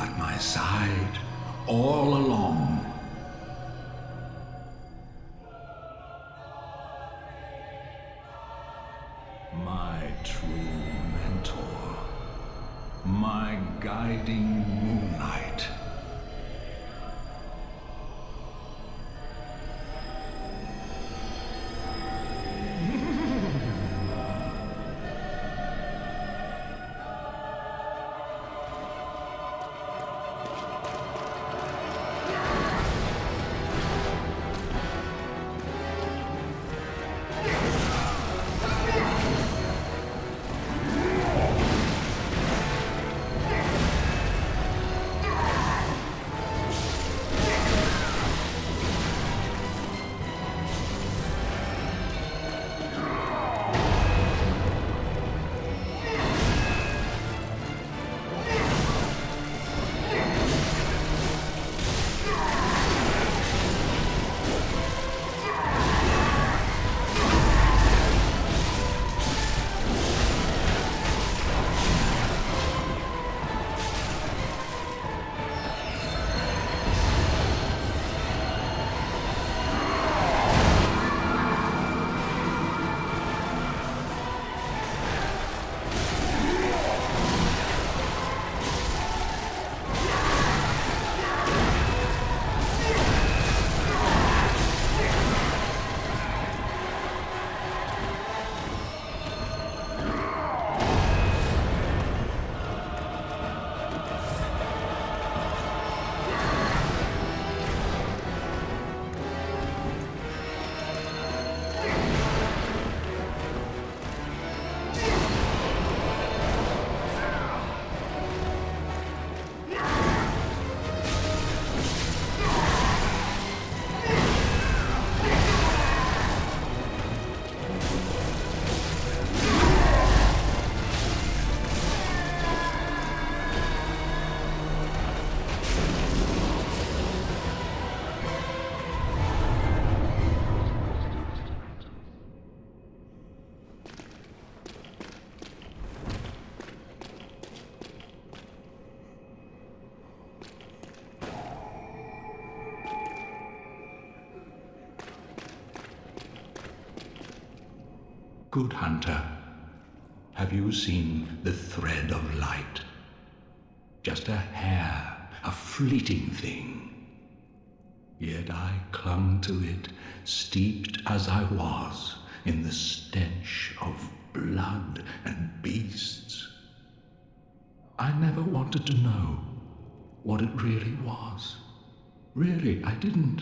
at my side all along. My true mentor, my guiding moonlight. Good hunter, have you seen the thread of light? Just a hair, a fleeting thing. Yet I clung to it, steeped as I was in the stench of blood and beasts. I never wanted to know what it really was. Really, I didn't.